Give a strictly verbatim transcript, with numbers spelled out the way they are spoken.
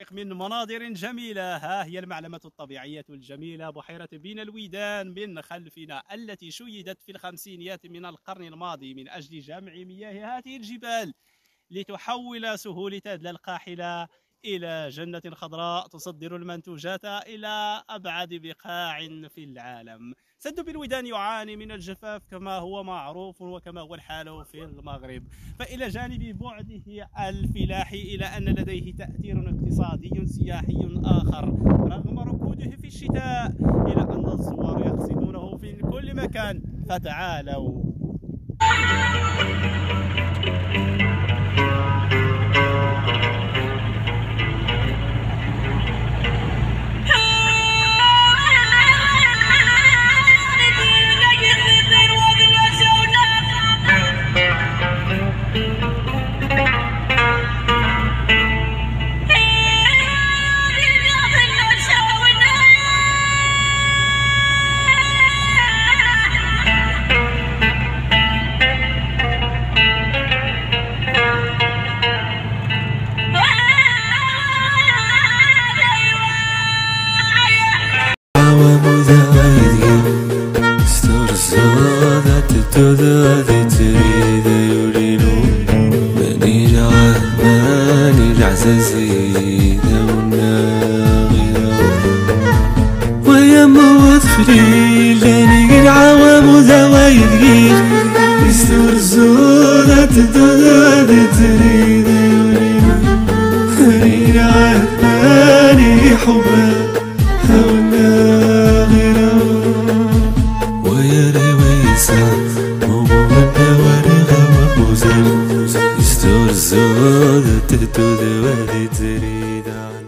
من مناظر جميلة. ها هي المعلمة الطبيعية الجميلة بحيرة بين الودان من خلفنا، التي شيدت في الخمسينيات من القرن الماضي من أجل جمع مياه هذه الجبال لتحول سهول تادل القاحلة إلى جنة خضراء تصدر المنتوجات إلى أبعد بقاع في العالم. سد بالودان يعاني من الجفاف كما هو معروف وكما هو الحال في المغرب، فإلى جانب بعده الفلاحي إلى أن لديه تأثير اقتصادي سياحي آخر رغم ركوده في الشتاء، إلى أن الزوار يقصدونه في كل مكان. فتعالوا تذاذي تريد يولينو ماني جعان ماني جعزازينا والناغيرة ويا موت فريل جاني العوام وزوايد غير يستور الزودة تذاذي تريد يولينو ماني جعان ماني حبا والناغيرة ويا رويسة يستور الزود تهدو ذوالي تريد